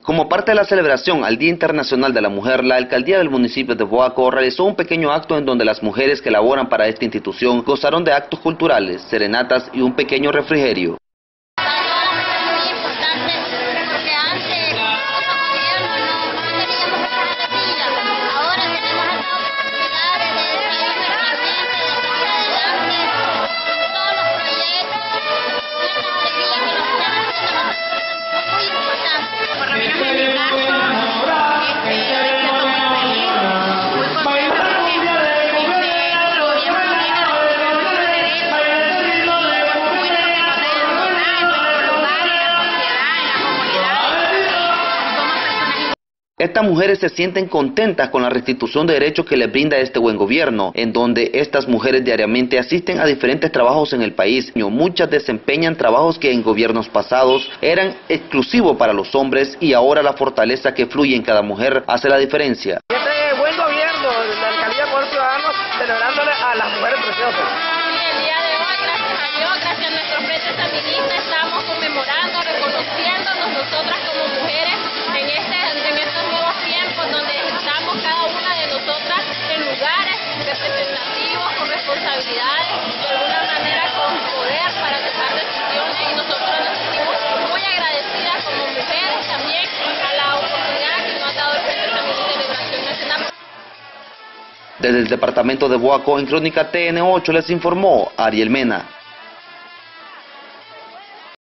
Como parte de la celebración al Día Internacional de la Mujer, la alcaldía del municipio de Boaco realizó un pequeño acto en donde las mujeres que laboran para esta institución gozaron de actos culturales, serenatas y un pequeño refrigerio. Estas mujeres se sienten contentas con la restitución de derechos que les brinda este buen gobierno, en donde estas mujeres diariamente asisten a diferentes trabajos en el país. Muchas desempeñan trabajos que en gobiernos pasados eran exclusivos para los hombres y ahora la fortaleza que fluye en cada mujer hace la diferencia. Este buen gobierno de la alcaldía de Poder Ciudadano celebrándole a las mujeres preciosas. El día de hoy, gracias a Dios, gracias a nuestro frente feminista, estamos conmemorando, reconociéndonos nosotras como mujeres en estos nuevos tiempos donde estamos cada una de nosotras en lugares representativos, con responsabilidades, de alguna manera con poder para tomar decisiones, y nosotros nos sentimos muy agradecidas como mujeres también a la oportunidad que nos ha dado el Frente Feminista de Liberación Nacional. Desde el departamento de Boaco, en Crónica TN8 les informó Ariel Mena.